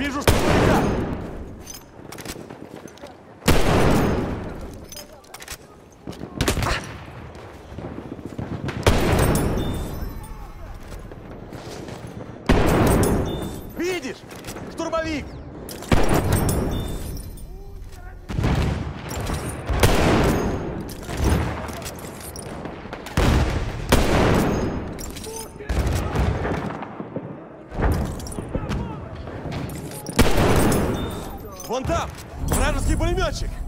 Вижу штурмовика! Видишь? Штурмовик! Вон там! Вражеский пулеметчик!